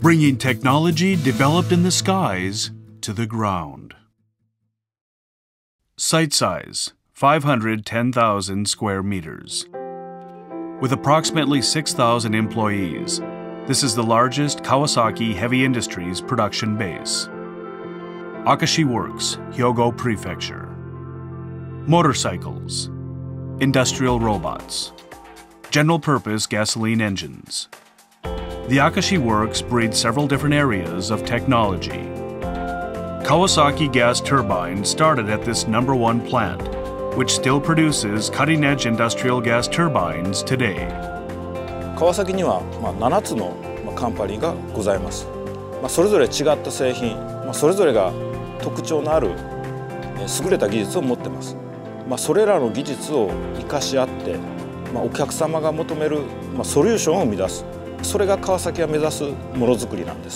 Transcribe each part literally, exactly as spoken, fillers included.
bringing technology developed in the skies to the ground. Site size, five hundred ten thousand square meters. With approximately six thousand employees, this is the largest Kawasaki Heavy Industries production base. Akashi Works, Hyogo Prefecture. Motorcycles, industrial robots, general-purpose gasoline engines. The Akashi Works breeds several different areas of technology. Kawasaki Gas Turbine started at this number one plant, which still produces cutting-edge industrial gas turbines today. 川崎にはまあななつのカンパニーがございます。まあそれぞれ違った製品、まあそれぞれが特徴のある優れた技術を持っています。まあそれらの技術を生かし合って、まあお客様が求めるまあソリューションを生み出す。それが川崎が目指すものづくりなんです。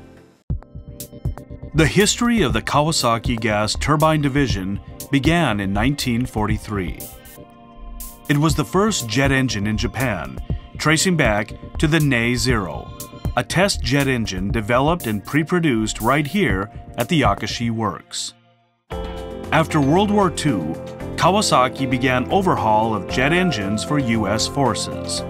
The history of the Kawasaki Gas Turbine Division began in nineteen forty-three. It was the first jet engine in Japan, tracing back to the Nei Zero, a test jet engine developed and pre-produced right here at the Akashi Works. After World War Two, Kawasaki began overhaul of jet engines for U S forces.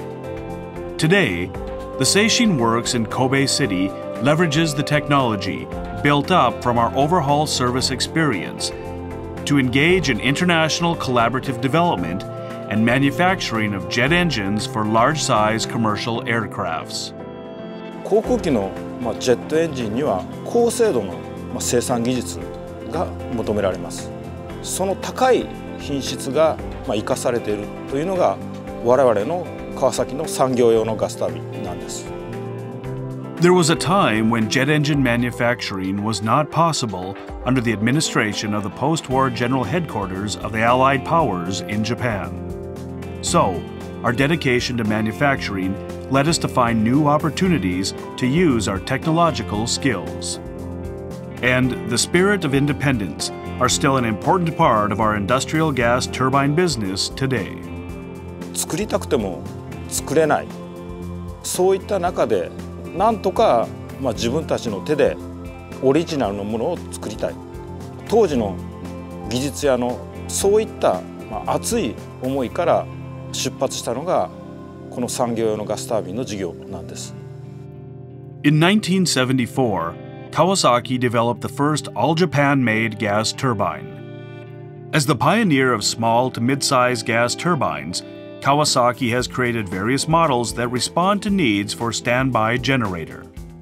Today, the Seishin Works in Kobe City leverages the technology built up from our overhaul service experience to engage in international collaborative development and manufacturing of jet engines for large-size commercial aircrafts. 航空機のまあジェットエンジンには高精度のまあ生産技術が求められます。その高い品質がまあ生かされているというのが我々の川崎の産業用のガスタービンなんです。 There was a time when jet engine manufacturing was not possible under the administration of the post-war general headquarters of the Allied powers in Japan. So, our dedication to manufacturing led us to find new opportunities to use our technological skills. And the spirit of independence are still an important part of our industrial gas turbine business today. 作りたくても作れない。そういった中でなんとかまあ自分たちの手でオリジナルのものを作りたい。当時の技術屋のそういったまあ熱い思いから出発したのがこの産業用のガスタービンの事業なんです。 In nineteen seventy-four, Kawasaki developed the first all-Japan-made gas turbine. As the pioneer of small to mid-size gas turbines, Kawasaki has created various models that respond to needs for standby generator.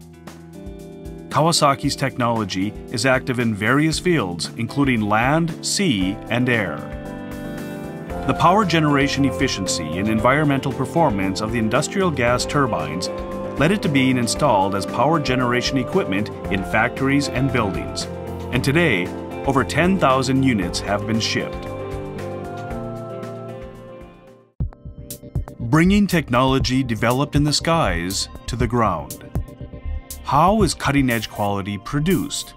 Kawasaki's technology is active in various fields, including land, sea, and air. The power generation efficiency and environmental performance of the industrial gas turbines led it to being installed as power generation equipment in factories and buildings. And today, over ten thousand units have been shipped. Bringing technology developed in the skies to the ground. How is cutting-edge quality produced?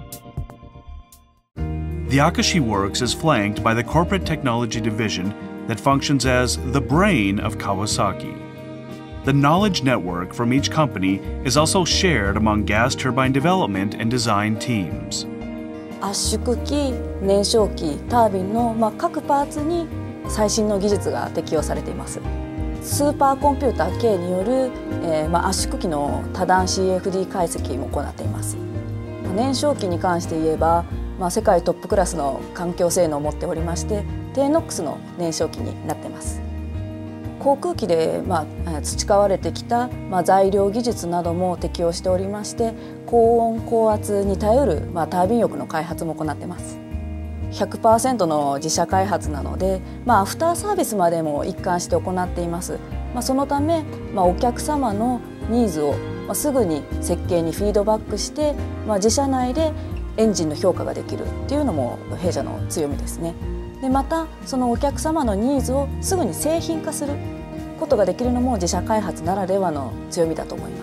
The Akashi Works is flanked by the Corporate Technology Division that functions as the brain of Kawasaki. The knowledge network from each company is also shared among gas turbine development and design teams. 圧縮機、燃焼機、タービンの、まあ、各パーツに最新の技術が適用されています。スーパーコンピューター K による、えーまあ、圧縮機の多段 シーエフディー 解析も行っています。燃焼機に関して言えば、まあ、世界トップクラスの環境性能を持っておりまして、低ノックスの燃焼機になっています。航空機で、まあ、培われてきた、まあ、材料技術なども適用しておりまして、高温高圧に頼る、まあ、タービン翼の開発も行っています。ひゃくパーセント の自社開発なので、まあ、アフターサービスまでも一貫して行っています。まあ、そのため、まあ、お客様のニーズを、まあ、すぐに設計にフィードバックして、まあ、自社内でエンジンの評価ができるっていうのも弊社の強みですね。でまたそのお客様のニーズをすぐに製品化することができるのも自社開発ならではの強みだと思います。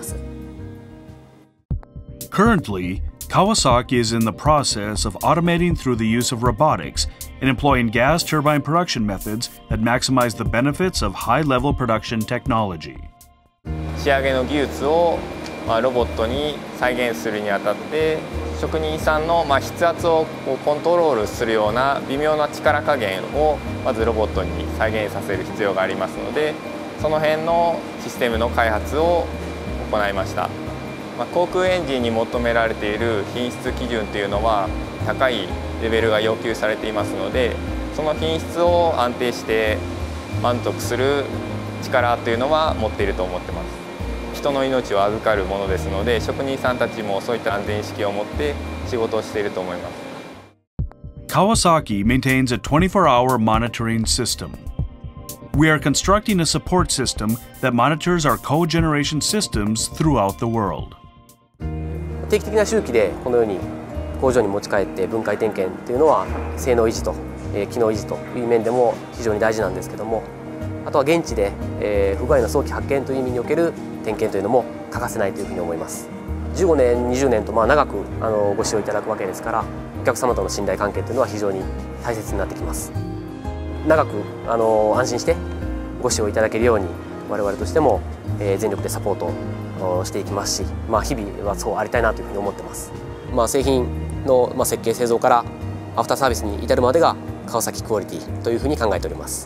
Currently, Kawasaki is in the process of automating through the use of robotics and employing gas turbine production methods that maximize the benefits of high-level production technology. 仕上げの技術をまあ、ロボットに再現するにあたって職人さんのまあ筆圧をこうコントロールするような微妙な力加減をまずロボットに再現させる必要がありますので、その辺のシステムの開発を行いました。まあ、航空エンジンに求められている品質基準というのは高いレベルが要求されていますので、その品質を安定して満足する力というのは持っていると思ってます。人の命を預かるものですので、職人さんたちもそういった安全意識を持って仕事をしていると思います。 Kawasaki maintains a twenty-four hour monitoring system. We are constructing a support system that monitors our cogeneration systems throughout the world. 定期的な周期でこのように工場に持ち帰って分解点検というのは性能維持と、えー、機能維持という面でも非常に大事なんですけども、あとは現地で、えー、不具合の早期発見という意味における点検というのも欠かせないというふうに思います。じゅうごねんにじゅうねんとまあ長くあのご使用いただくわけですから、お客様との信頼関係というのは非常に大切になってきます。長くあの安心してご使用いただけるように我々としても、えー、全力でサポートしていきますし、まあ、日々はそうありたいなというふうに思ってます。まあ、製品の、まあ、設計製造からアフターサービスに至るまでが川崎クオリティというふうに考えております。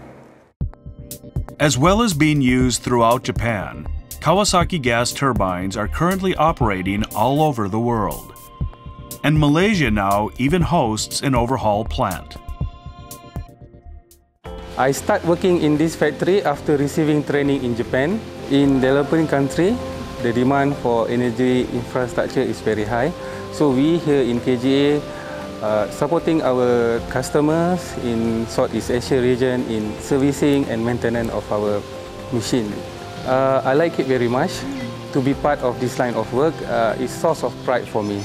As well as being used throughout Japan, Kawasaki gas turbines are currently operating all over the world. And Malaysia now even hosts an overhaul plant. I started working in this factory after receiving training in Japan. In developing country, the demand for energy infrastructure is very high. So we here in K G A uh, supporting our customers in Southeast Asia region in servicing and maintenance of our machine. Uh, I like it very much. To be part of this line of work uh, is source of pride for me.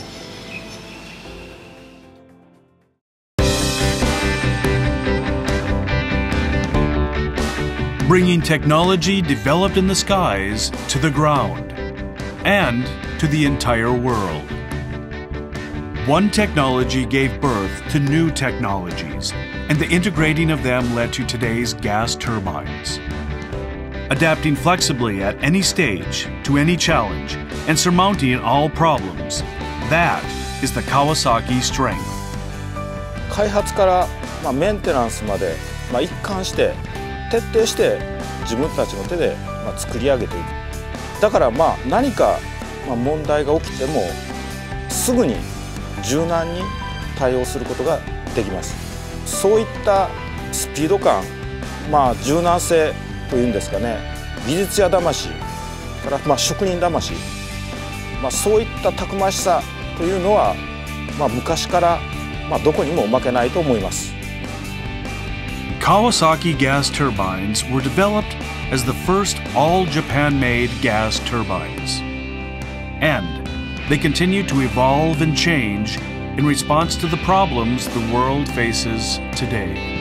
Bringing technology developed in the skies to the ground and to the entire world. One technology gave birth to new technologies, and the integrating of them led to today's gas turbines. Adapting flexibly at any stage to any challenge and surmounting all problems, that is the Kawasaki strength. 開発から、まあ、メンテナンスまで、まあ、一貫して徹底して自分たちの手で、まあ、作り上げていく。だからまあ何か、まあ、問題が起きてもすぐに柔軟に対応することができます。そういったスピード感、まあ、柔軟性というんですかね、技術者魂から、まあ、職人魂、まあ、そういったたくましさというのは、まあ、昔から、まあ、どこにも負けないと思います。 Kawasaki gas turbines were developed as the first all-Japan-made gas turbines. And they continue to evolve and change in response to the problems the world faces today.